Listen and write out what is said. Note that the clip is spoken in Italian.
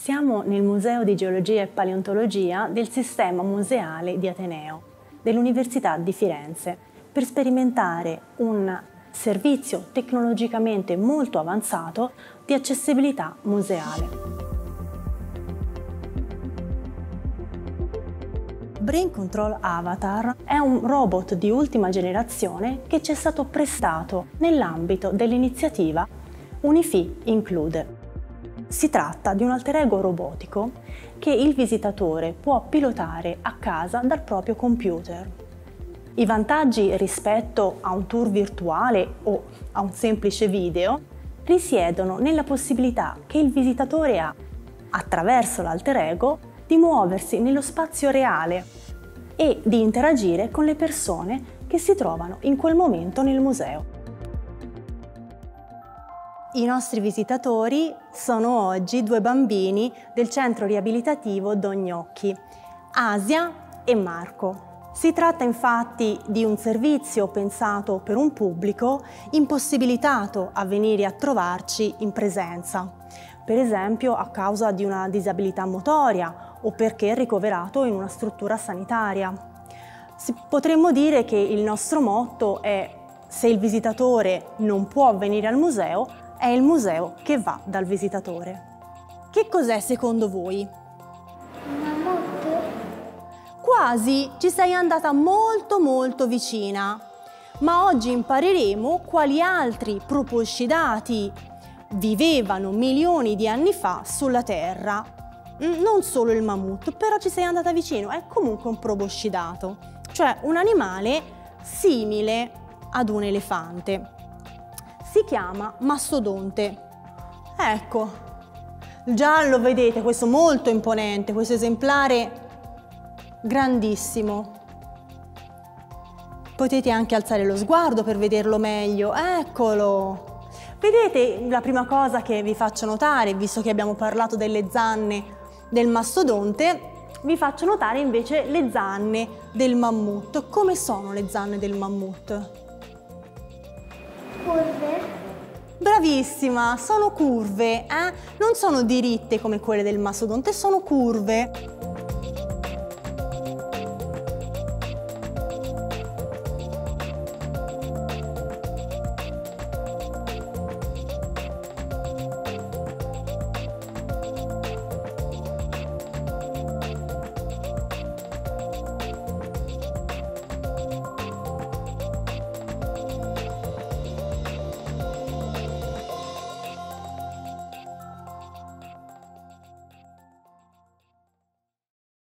Siamo nel Museo di Geologia e Paleontologia del Sistema Museale di Ateneo, dell'Università di Firenze, per sperimentare un servizio tecnologicamente molto avanzato di accessibilità museale. Brain Control Avatar è un robot di ultima generazione che ci è stato prestato nell'ambito dell'iniziativa Unifi Include. Si tratta di un alter ego robotico che il visitatore può pilotare a casa dal proprio computer. I vantaggi rispetto a un tour virtuale o a un semplice video risiedono nella possibilità che il visitatore ha, attraverso l'alter ego, di muoversi nello spazio reale e di interagire con le persone che si trovano in quel momento nel museo. I nostri visitatori sono oggi due bambini del centro riabilitativo Don Gnocchi, Asia e Marco. Si tratta infatti di un servizio pensato per un pubblico impossibilitato a venire a trovarci in presenza, per esempio a causa di una disabilità motoria o perché ricoverato in una struttura sanitaria. Potremmo dire che il nostro motto è: se il visitatore non può venire al museo, è il museo che va dal visitatore. Che cos'è secondo voi? Un mammut? Quasi, ci sei andata molto vicina, ma oggi impareremo quali altri proboscidati vivevano milioni di anni fa sulla Terra. Non solo il mammut, però ci sei andata vicino, è comunque un proboscidato, cioè un animale simile ad un elefante. Si chiama mastodonte. Ecco, già lo vedete, questo molto imponente, questo esemplare grandissimo. Potete anche alzare lo sguardo per vederlo meglio, eccolo! Vedete la prima cosa che vi faccio notare, visto che abbiamo parlato delle zanne del mastodonte, vi faccio notare invece le zanne del mammut. Come sono le zanne del mammut? Curve? Bravissima, sono curve, non sono diritte come quelle del mastodonte, sono curve.